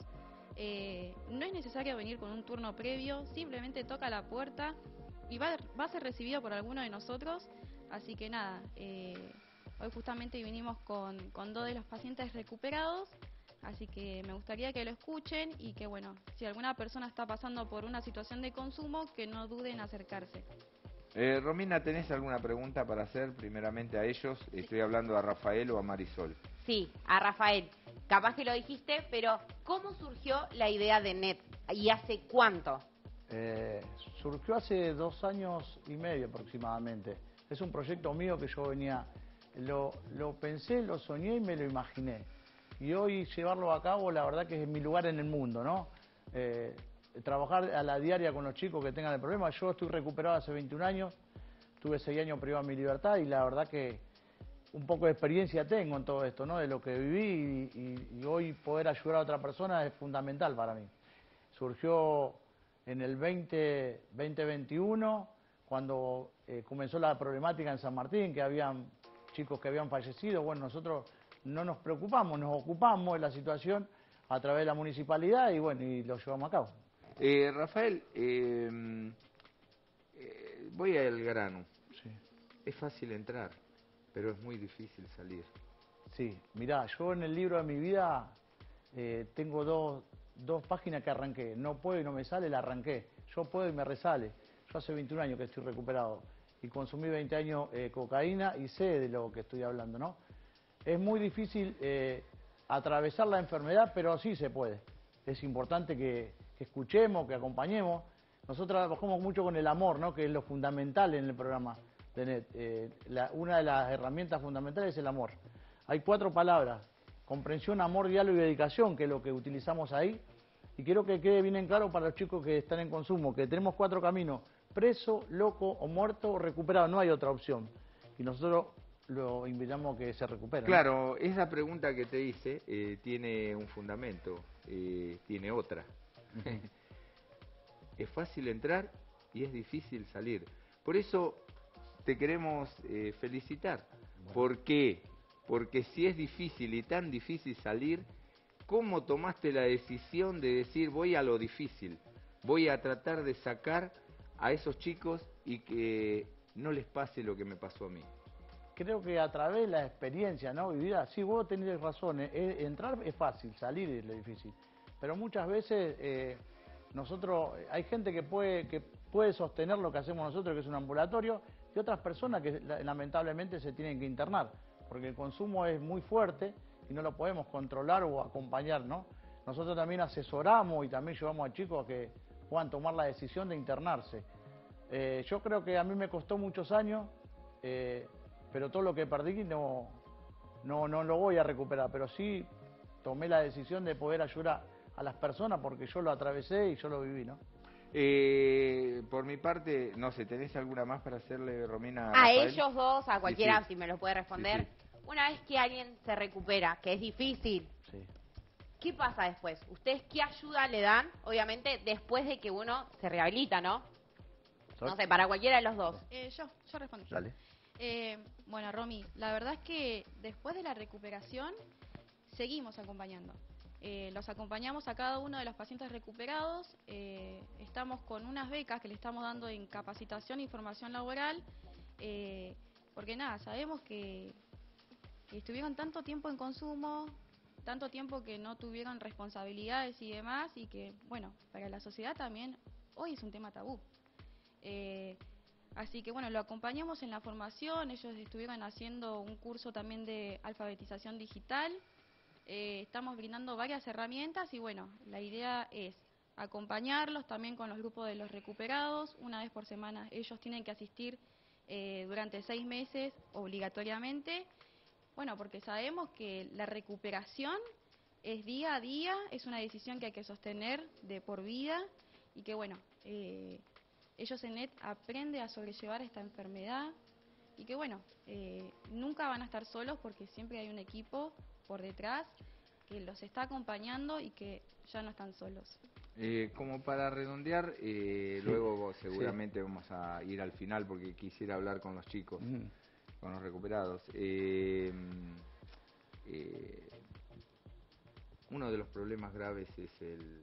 Eh, no es necesario venir con un turno previo, simplemente toca la puerta y va, va a ser recibido por alguno de nosotros. Así que nada, eh, hoy justamente vinimos con, con dos de los pacientes recuperados, así que me gustaría que lo escuchen y que bueno, si alguna persona está pasando por una situación de consumo, que no duden en acercarse. Eh, Romina, ¿tenés alguna pregunta para hacer primeramente a ellos? Estoy hablando a Rafael o a Marisol. Sí, a Rafael. Capaz que lo dijiste, pero ¿cómo surgió la idea de N E T y hace cuánto? Eh, surgió hace dos años y medio aproximadamente. Es un proyecto mío que yo venía, lo, lo pensé, lo soñé y me lo imaginé. Y hoy llevarlo a cabo, la verdad que es mi lugar en el mundo, ¿no? Eh, trabajar a la diaria con los chicos que tengan el problema. Yo estoy recuperado hace veintiún años, tuve seis años privado de mi libertad y la verdad que un poco de experiencia tengo en todo esto, ¿no? De lo que viví y, y, y hoy poder ayudar a otra persona es fundamental para mí. Surgió en el veinte veintiuno, cuando eh, comenzó la problemática en San Martín, que habían chicos que habían fallecido. Bueno, nosotros no nos preocupamos, nos ocupamos de la situación a través de la municipalidad y bueno, y lo llevamos a cabo. Eh, Rafael, eh, eh, voy al grano. Sí. Es fácil entrar, pero es muy difícil salir. Sí, mirá, yo en el libro de mi vida eh, tengo dos, dos páginas que arranqué. No puedo y no me sale, la arranqué. Yo puedo y me resale. Yo hace veintiún años que estoy recuperado y consumí veinte años eh, cocaína y sé de lo que estoy hablando, ¿no? Es muy difícil eh, atravesar la enfermedad, pero sí se puede. Es importante que, que escuchemos, que acompañemos. Nosotros trabajamos mucho con el amor, ¿no? Que es lo fundamental en el programa de N E T. Eh, la, una de las herramientas fundamentales es el amor. Hay cuatro palabras: comprensión, amor, diálogo y dedicación, que es lo que utilizamos ahí. Y quiero que quede bien en claro para los chicos que están en consumo, que tenemos cuatro caminos: preso, loco o muerto o recuperado. No hay otra opción. Y nosotros lo invitamos a que se recuperen. Claro, ¿no? Esa pregunta que te hice eh, tiene un fundamento, eh, tiene otra. Uh-huh. Es fácil entrar y es difícil salir. Por eso te queremos eh, felicitar. ¿Por qué? Porque si es difícil y tan difícil salir, ¿cómo tomaste la decisión de decir voy a lo difícil? Voy a tratar de sacar a esos chicos y que no les pase lo que me pasó a mí. Creo que a través de la experiencia, ¿no? Vivida, sí, vos tenés razón, eh, entrar es fácil, salir es lo difícil. Pero muchas veces eh, nosotros, hay gente que puede, que puede sostener lo que hacemos nosotros, que es un ambulatorio, y otras personas que lamentablemente se tienen que internar, porque el consumo es muy fuerte y no lo podemos controlar o acompañar, ¿no? Nosotros también asesoramos y también llevamos a chicos a que puedan tomar la decisión de internarse. Eh, yo creo que a mí me costó muchos años, eh, pero todo lo que perdí no, no, no lo voy a recuperar, pero sí tomé la decisión de poder ayudar a las personas porque yo lo atravesé y yo lo viví, ¿no? Eh, por mi parte, no sé, ¿tenés alguna más para hacerle, Romina? A, a Rafael? ellos dos, a cualquiera, sí, sí. si me lo puede responder. Sí, sí. Una vez que alguien se recupera, que es difícil, sí. ¿qué pasa después? ¿Ustedes qué ayuda le dan, obviamente, después de que uno se rehabilita, no? No sé, para cualquiera de los dos. Eh, yo, yo respondo. Dale. Eh, bueno, Romy, la verdad es que después de la recuperación seguimos acompañando. Eh, los acompañamos a cada uno de los pacientes recuperados. Eh, estamos con unas becas que le estamos dando en capacitación e información laboral, eh, porque nada, sabemos que, que estuvieron tanto tiempo en consumo, tanto tiempo que no tuvieron responsabilidades y demás, y que, bueno, para la sociedad también hoy es un tema tabú. Eh, así que bueno, lo acompañamos en la formación, ellos estuvieron haciendo un curso también de alfabetización digital, eh, estamos brindando varias herramientas y bueno, la idea es acompañarlos también con los grupos de los recuperados, una vez por semana ellos tienen que asistir eh, durante seis meses obligatoriamente, bueno, porque sabemos que la recuperación es día a día, es una decisión que hay que sostener de por vida y que bueno, eh, ellos en N E T aprenden a sobrellevar esta enfermedad y que bueno, eh, nunca van a estar solos porque siempre hay un equipo por detrás que los está acompañando y que ya no están solos. Eh, como para redondear, eh, sí. luego seguramente sí. vamos a ir al final porque quisiera hablar con los chicos, mm. con los recuperados. Eh, eh, uno de los problemas graves es el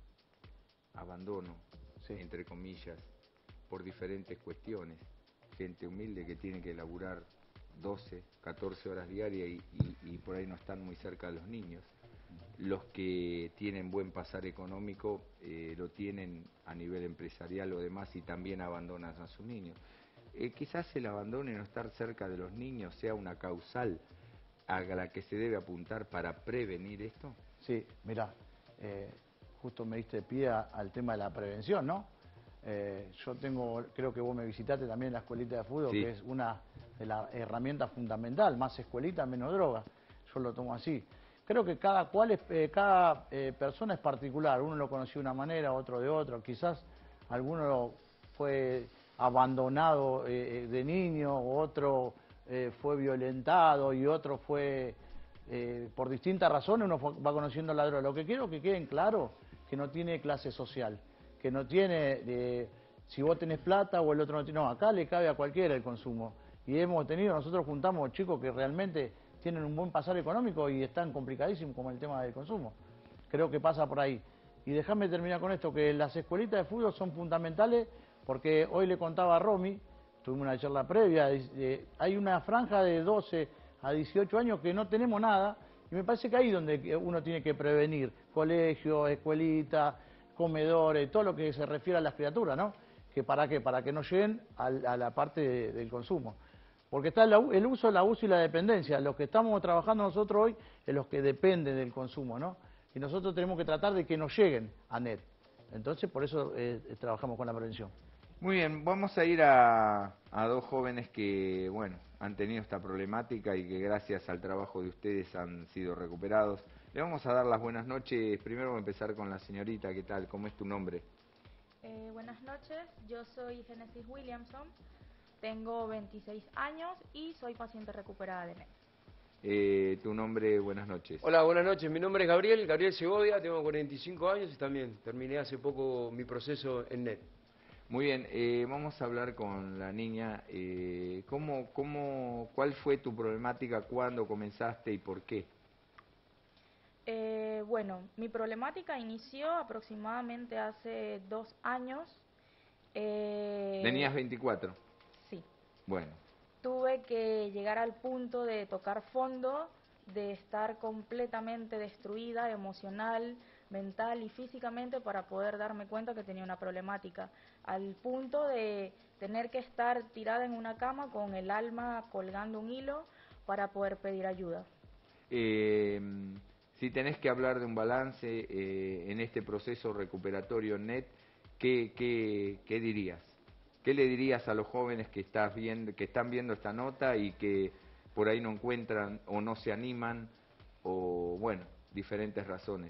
abandono, sí. entre comillas, por diferentes cuestiones. Gente humilde que tiene que laburar doce, catorce horas diarias y, y, y por ahí no están muy cerca de los niños. Los que tienen buen pasar económico eh, lo tienen a nivel empresarial o demás y también abandonan a sus niños. Eh, quizás el abandono y no estar cerca de los niños sea una causal a la que se debe apuntar para prevenir esto. Sí, mira, eh, justo me diste pie a, al tema de la prevención, ¿no? Eh, yo tengo, creo que vos me visitaste también en la escuelita de fútbol, sí. que es una de las herramientas fundamentales, más escuelita, menos droga, yo lo tomo así. Creo que cada cual es, eh, cada eh, persona es particular, uno lo conoció de una manera, otro de otra, quizás alguno fue abandonado eh, de niño, otro eh, fue violentado y otro fue, eh, por distintas razones, uno fue, va conociendo la droga. Lo que quiero que queden claro, que no tiene clase social, que no tiene, eh, si vos tenés plata o el otro no tiene, no, acá le cabe a cualquiera el consumo. Y hemos tenido, nosotros juntamos chicos que realmente tienen un buen pasar económico y están complicadísimos como el tema del consumo. Creo que pasa por ahí. Y déjame terminar con esto, que las escuelitas de fútbol son fundamentales porque hoy le contaba a Romy, tuvimos una charla previa, eh, hay una franja de doce a dieciocho años que no tenemos nada y me parece que ahí es donde uno tiene que prevenir, colegio, escuelita, comedores, todo lo que se refiere a las criaturas, ¿no? Que para qué, para que no lleguen a, a la parte de, del consumo. Porque está el, el uso, el abuso y la dependencia. Los que estamos trabajando nosotros hoy es los que dependen del consumo, ¿no? Y nosotros tenemos que tratar de que no lleguen a N E T. Entonces, por eso eh, trabajamos con la prevención. Muy bien, vamos a ir a, a dos jóvenes que, bueno, han tenido esta problemática y que gracias al trabajo de ustedes han sido recuperados. Le vamos a dar las buenas noches. Primero vamos a empezar con la señorita. ¿Qué tal? ¿Cómo es tu nombre? Eh, buenas noches, yo soy Genesis Williamson, tengo veintiséis años y soy paciente recuperada de N E T. Eh, tu nombre, buenas noches. Hola, buenas noches, mi nombre es Gabriel, Gabriel Segovia, tengo cuarenta y cinco años y también terminé hace poco mi proceso en N E T. Muy bien, eh, vamos a hablar con la niña. Eh, ¿cómo, cómo, ¿Cuál fue tu problemática? ¿Cuándo comenzaste y por qué? Eh, bueno, mi problemática inició aproximadamente hace dos años. Eh, ¿Tenías veinticuatro? Sí. Bueno. Tuve que llegar al punto de tocar fondo, de estar completamente destruida emocional, mental y físicamente para poder darme cuenta que tenía una problemática, al punto de tener que estar tirada en una cama con el alma colgando un hilo para poder pedir ayuda. Eh, si tenés que hablar de un balance eh, en este proceso recuperatorio N E T, ¿qué, qué, qué dirías? ¿Qué le dirías a los jóvenes que, estás viendo, que están viendo esta nota y que por ahí no encuentran o no se animan o, bueno, diferentes razones?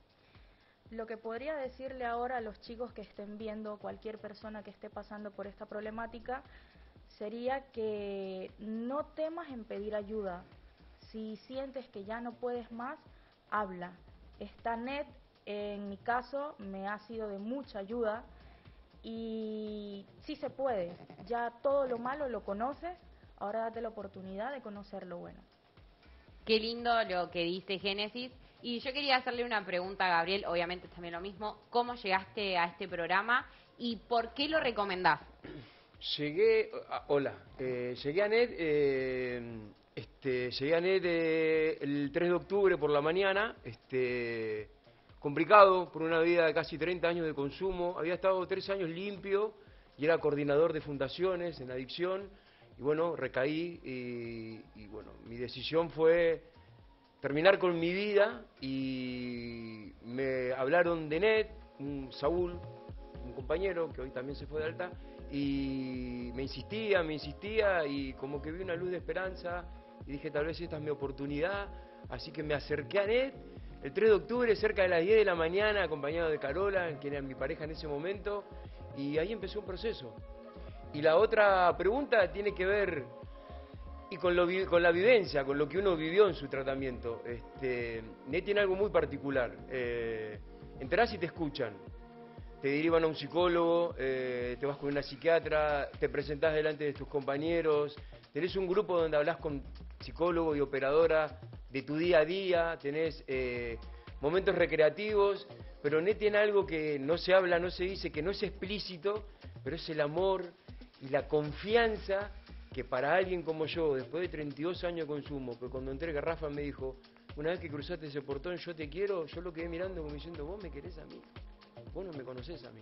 Lo que podría decirle ahora a los chicos que estén viendo, cualquier persona que esté pasando por esta problemática, sería que no temas en pedir ayuda. Si sientes que ya no puedes más, habla. Esta N E T, en mi caso, me ha sido de mucha ayuda y sí se puede. Ya todo lo malo lo conoces, ahora date la oportunidad de conocer lo bueno. Qué lindo lo que dice Génesis. Y yo quería hacerle una pregunta a Gabriel, obviamente también lo mismo. ¿Cómo llegaste a este programa y por qué lo recomendás? Llegué, ah, hola, eh, llegué a N E T, eh, este, llegué a N E T eh, el tres de octubre por la mañana, este, complicado por una vida de casi treinta años de consumo. Había estado tres años limpio y era coordinador de fundaciones en adicción. Y bueno, recaí y, y bueno, mi decisión fue terminar con mi vida y me hablaron de N E T, un Saúl, un compañero que hoy también se fue de alta, y me insistía, me insistía y como que vi una luz de esperanza y dije tal vez esta es mi oportunidad, así que me acerqué a N E T el tres de octubre cerca de las diez de la mañana acompañado de Carola, quien era mi pareja en ese momento, y ahí empezó un proceso. Y la otra pregunta tiene que ver y con, lo, con la vivencia, con lo que uno vivió en su tratamiento. Este, N E T tiene algo muy particular. Eh, entrás y te escuchan. Te derivan a un psicólogo, eh, te vas con una psiquiatra, te presentás delante de tus compañeros, tenés un grupo donde hablas con psicólogo y operadora de tu día a día, tenés eh, momentos recreativos, pero N E T tiene algo que no se habla, no se dice, que no es explícito, pero es el amor y la confianza que para alguien como yo, después de treinta y dos años de consumo, que cuando entré, que Rafa me dijo, una vez que cruzaste ese portón, yo te quiero, yo lo quedé mirando como diciendo, vos me querés a mí, vos no me conocés a mí.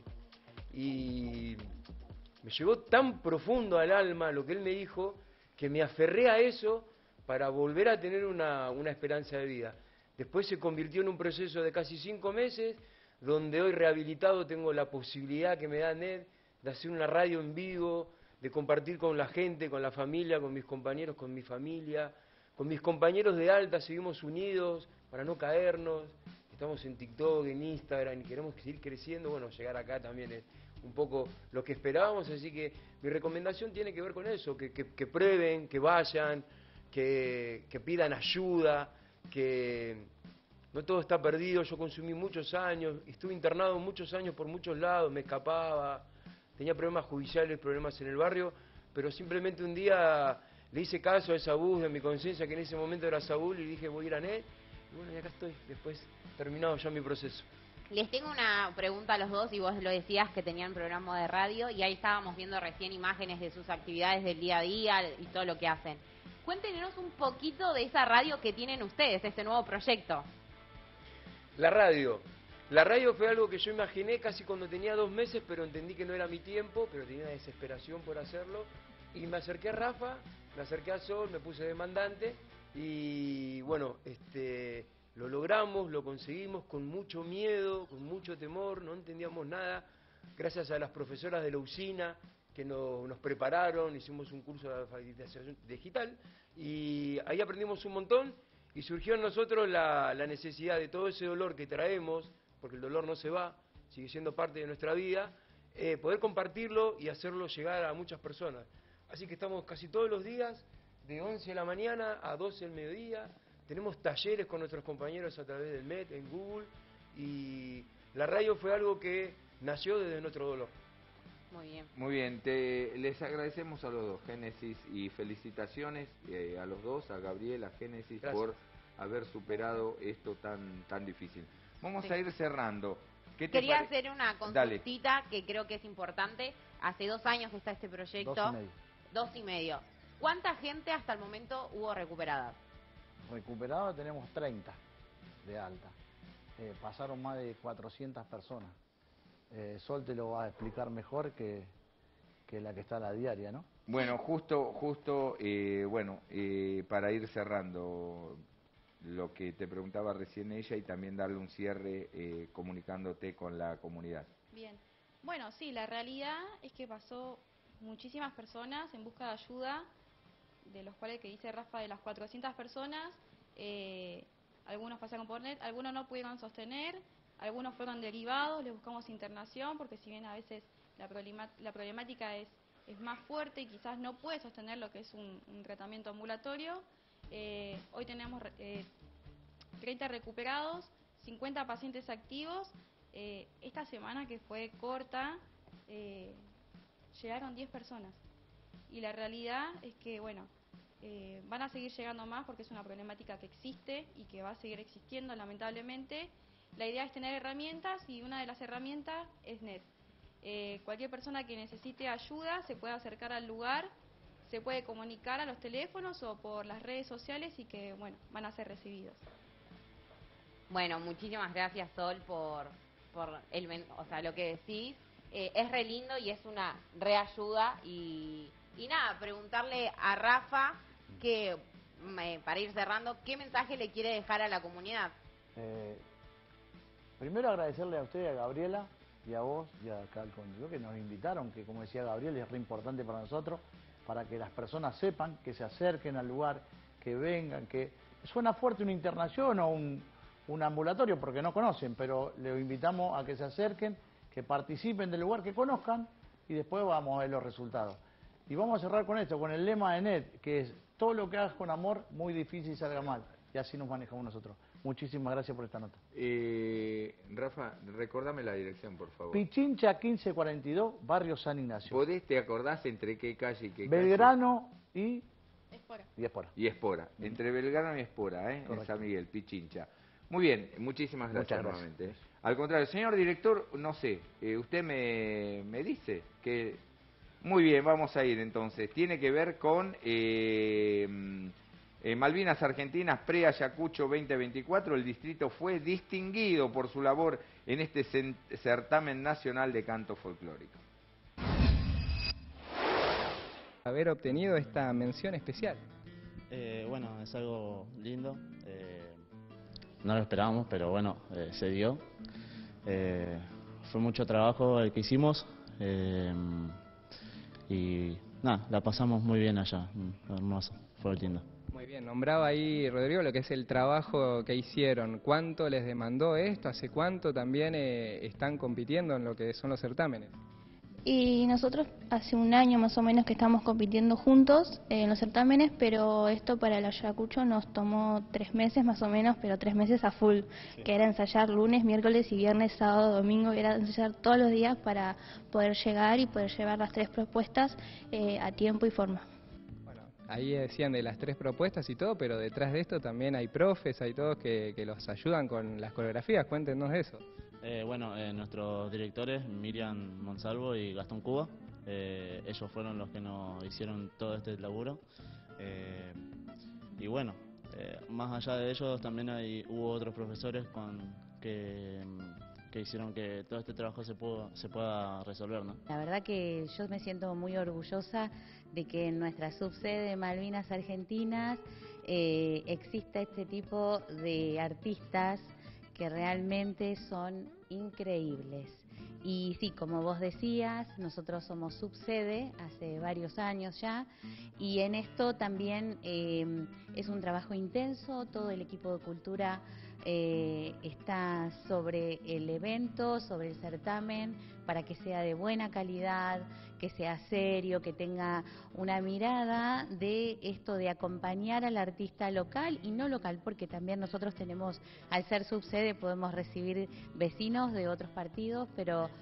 Y me llegó tan profundo al alma lo que él me dijo, que me aferré a eso para volver a tener una, una esperanza de vida. Después se convirtió en un proceso de casi cinco meses, donde hoy rehabilitado tengo la posibilidad que me da N E T de hacer una radio en vivo, de compartir con la gente, con la familia, con mis compañeros, con mi familia, con mis compañeros de alta, seguimos unidos para no caernos, estamos en TikTok, en Instagram y queremos seguir creciendo, bueno, llegar acá también es un poco lo que esperábamos, así que mi recomendación tiene que ver con eso, que, que, que prueben, que vayan, que, que pidan ayuda, que no todo está perdido. Yo consumí muchos años, estuve internado muchos años por muchos lados, me escapaba, tenía problemas judiciales, problemas en el barrio, pero simplemente un día le hice caso a esa voz de mi conciencia, que en ese momento era Saúl, y dije voy a ir a N E T, y bueno, y acá estoy, después terminado ya mi proceso. Les tengo una pregunta a los dos, y vos lo decías que tenían programa de radio, y ahí estábamos viendo recién imágenes de sus actividades del día a día y todo lo que hacen. Cuéntenos un poquito de esa radio que tienen ustedes, este nuevo proyecto. La radio. La radio fue algo que yo imaginé casi cuando tenía dos meses, pero entendí que no era mi tiempo, pero tenía desesperación por hacerlo. Y me acerqué a Rafa, me acerqué a Sol, me puse demandante y bueno, este, lo logramos, lo conseguimos con mucho miedo, con mucho temor, no entendíamos nada. Gracias a las profesoras de la usina que nos, nos prepararon, hicimos un curso de alfabetización digital y ahí aprendimos un montón y surgió en nosotros la, la necesidad de todo ese dolor que traemos, porque el dolor no se va, sigue siendo parte de nuestra vida, eh, poder compartirlo y hacerlo llegar a muchas personas. Así que estamos casi todos los días, de once de la mañana a doce del mediodía, tenemos talleres con nuestros compañeros a través del M E T, en Google, y la radio fue algo que nació desde nuestro dolor. Muy bien. Muy bien, te, les agradecemos a los dos, Génesis, y felicitaciones eh, a los dos, a Gabriel, a Génesis, Gracias. por haber superado esto tan tan difícil. Vamos Sí. a ir cerrando. ¿Qué te Quería pare- hacer una Dale. consultita que creo que es importante. Hace dos años que está este proyecto. Dos y medio. Dos y medio. ¿Cuánta gente hasta el momento hubo recuperada? Recuperado tenemos treinta de alta. Eh, pasaron más de cuatrocientas personas. Eh, Sol te lo va a explicar mejor que, que la que está a la diaria, ¿no? Bueno, justo, justo, eh, bueno, eh, para ir cerrando lo que te preguntaba recién ella y también darle un cierre eh, comunicándote con la comunidad. Bien. Bueno, sí, la realidad es que pasó muchísimas personas en busca de ayuda, de los cuales que dice Rafa, de las cuatrocientas personas, eh, algunos pasaron por net, algunos no pudieron sostener, algunos fueron derivados, les buscamos internación, porque si bien a veces la, problema, la problemática es, es más fuerte y quizás no puede sostener lo que es un, un tratamiento ambulatorio, eh, hoy tenemos eh, treinta recuperados, cincuenta pacientes activos. Eh, esta semana, que fue corta, eh, llegaron diez personas. Y la realidad es que, bueno, eh, van a seguir llegando más porque es una problemática que existe y que va a seguir existiendo, lamentablemente. La idea es tener herramientas y una de las herramientas es N E T. Eh, cualquier persona que necesite ayuda se puede acercar al lugar, se puede comunicar a los teléfonos o por las redes sociales y que, bueno, van a ser recibidos. Bueno, muchísimas gracias, Sol, por, por el, men- o sea, lo que decís. Eh, es re lindo y es una reayuda. Y, y nada, preguntarle a Rafa, que eh, para ir cerrando, ¿qué mensaje le quiere dejar a la comunidad? Eh, primero agradecerle a usted, a Gabriela, y a vos, y a acá al conductor, que nos invitaron, que como decía Gabriel, es re importante para nosotros, para que las personas sepan, que se acerquen al lugar, que vengan, que suena fuerte una internación o un, un ambulatorio porque no conocen, pero les invitamos a que se acerquen, que participen del lugar, que conozcan, y después vamos a ver los resultados. Y vamos a cerrar con esto, con el lema de N E T, que es todo lo que hagas con amor, muy difícil salga mal. Y así nos manejamos nosotros. Muchísimas gracias por esta nota. Eh, Rafa, recordame la dirección, por favor. Pichincha quince cuarenta y dos, Barrio San Ignacio. ¿Podés, te acordás entre qué calle y qué Belgrano y... Espora. Y Espora. Y Espora. Entre Belgrano y Espora, ¿eh? En Correcto. San Miguel, Pichincha. Muy bien, muchísimas gracias, Muchas gracias. nuevamente. Al contrario, señor director, no sé, eh, usted me, me dice que... Muy bien, vamos a ir entonces. Tiene que ver con eh, eh, Malvinas Argentinas pre-Ayacucho veinte veinticuatro. El distrito fue distinguido por su labor en este cen- certamen nacional de canto folclórico. Haber obtenido esta mención especial. Eh, bueno, es algo lindo. eh, no lo esperábamos, pero bueno, eh, se dio. Eh, fue mucho trabajo el que hicimos. eh, y nada, la pasamos muy bien allá. mm, Hermoso, fue lindo. Muy bien, nombraba ahí Rodrigo lo que es el trabajo que hicieron. ¿Cuánto les demandó esto? ¿Hace cuánto también eh, están compitiendo en lo que son los certámenes? Y nosotros hace un año más o menos que estamos compitiendo juntos eh, en los certámenes, pero esto para el Ayacucho nos tomó tres meses más o menos, pero tres meses a full, que era ensayar lunes, miércoles y viernes, sábado, domingo, era ensayar todos los días para poder llegar y poder llevar las tres propuestas eh, a tiempo y forma. Ahí decían de las tres propuestas y todo, pero detrás de esto también hay profes, hay todos que, que los ayudan con las coreografías. Cuéntenos de eso. Eh, bueno, eh, nuestros directores, Miriam Monsalvo y Gastón Cuba, eh, ellos fueron los que nos hicieron todo este laburo. Eh, y bueno, eh, más allá de ellos también hay, hubo otros profesores con, que, que hicieron que todo este trabajo se, pudo, se pueda resolver, ¿no? La verdad que yo me siento muy orgullosa de que en nuestra subsede de Malvinas Argentinas eh, exista este tipo de artistas que realmente son increíbles. Y sí, como vos decías, nosotros somos subsede hace varios años ya, y en esto también eh, es un trabajo intenso. Todo el equipo de cultura eh, está sobre el evento, sobre el certamen, para que sea de buena calidad, que sea serio, que tenga una mirada de esto de acompañar al artista local y no local, porque también nosotros tenemos, al ser subsede, podemos recibir vecinos de otros partidos, pero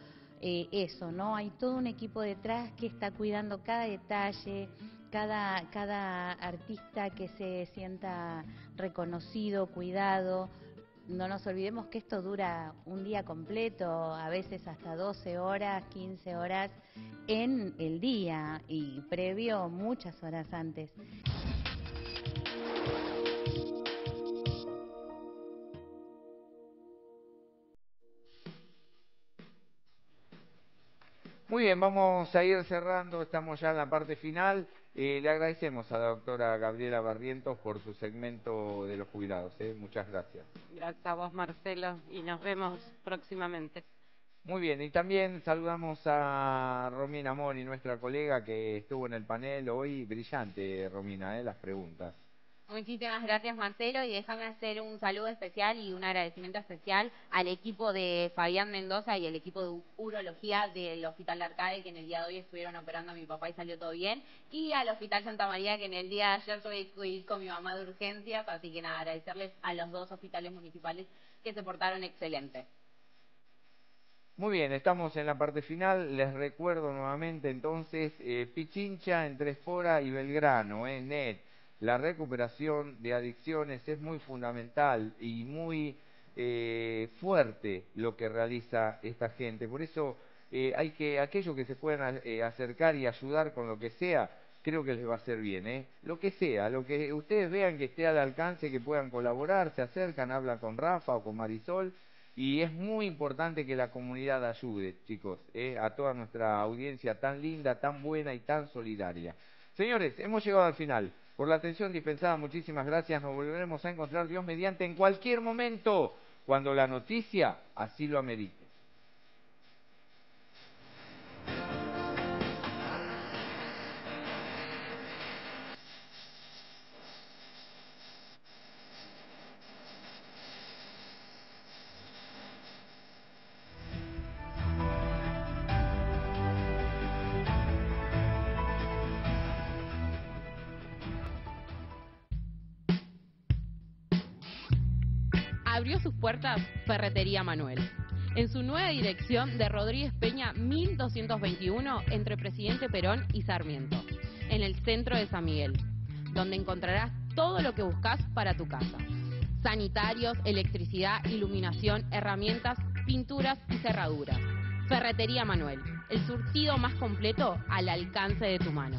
eh, eso, ¿no? Hay todo un equipo detrás que está cuidando cada detalle, cada, cada artista que se sienta reconocido, cuidado. No nos olvidemos que esto dura un día completo, a veces hasta doce horas, quince horas en el día y previo muchas horas antes. Muy bien, vamos a ir cerrando, estamos ya en la parte final. Eh, le agradecemos a la doctora Gabriela Barrientos por su segmento de los jubilados. ¿eh? Muchas gracias. Gracias a vos, Marcelo, y nos vemos próximamente. Muy bien, y también saludamos a Romina Mori, nuestra colega que estuvo en el panel hoy. Brillante, Romina, ¿eh? las preguntas. Muchísimas gracias, Marcelo, y déjame hacer un saludo especial y un agradecimiento especial al equipo de Fabián Mendoza y el equipo de urología del Hospital Arcade, que en el día de hoy estuvieron operando a mi papá y salió todo bien, y al Hospital Santa María, que en el día de ayer tuve que ir con mi mamá de urgencias, así que nada, agradecerles a los dos hospitales municipales que se portaron excelente. Muy bien, estamos en la parte final. Les recuerdo nuevamente entonces eh, Pichincha entre Espora y Belgrano, eh, N E T. La recuperación de adicciones es muy fundamental y muy eh, fuerte lo que realiza esta gente. Por eso eh, hay que, aquellos que se puedan eh, acercar y ayudar con lo que sea, creo que les va a hacer bien. ¿eh? Lo que sea, lo que ustedes vean que esté al alcance, que puedan colaborar, se acercan, hablan con Rafa o con Marisol. Y es muy importante que la comunidad ayude, chicos, ¿eh? a toda nuestra audiencia tan linda, tan buena y tan solidaria. Señores, hemos llegado al final. Por la atención dispensada, muchísimas gracias. Nos volveremos a encontrar, Dios mediante, en cualquier momento, cuando la noticia así lo amerite. Abrió sus puertas Ferretería Manuel, en su nueva dirección de Rodríguez Peña mil doscientos veintiuno entre Presidente Perón y Sarmiento, en el centro de San Miguel, donde encontrarás todo lo que buscas para tu casa. Sanitarios, electricidad, iluminación, herramientas, pinturas y cerraduras. Ferretería Manuel, el surtido más completo al alcance de tu mano.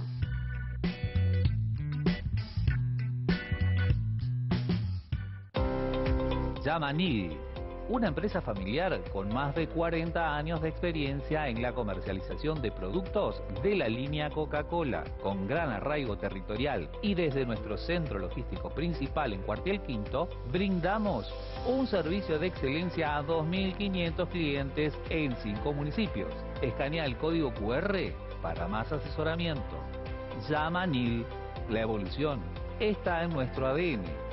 Yamanil, una empresa familiar con más de cuarenta años de experiencia en la comercialización de productos de la línea Coca-Cola, con gran arraigo territorial, y desde nuestro centro logístico principal en Cuartel Quinto, brindamos un servicio de excelencia a dos mil quinientos clientes en cinco municipios. Escanea el código cu erre para más asesoramiento. Yamanil, la evolución está en nuestro A D N.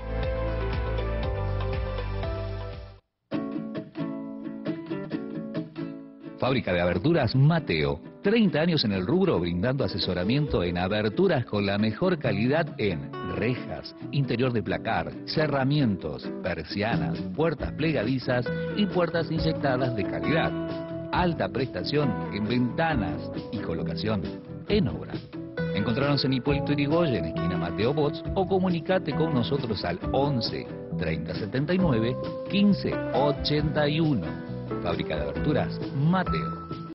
Fábrica de aberturas Mateo. treinta años en el rubro brindando asesoramiento en aberturas con la mejor calidad en rejas, interior de placar, cerramientos, persianas, puertas plegadizas y puertas inyectadas de calidad. Alta prestación en ventanas y colocación en obra. Encontrarnos en Hipólito Yrigoyen, esquina Mateo Bots, o comunicate con nosotros al once, treinta setenta y nueve, quince ochenta y uno. Fábrica de aberturas Mateo.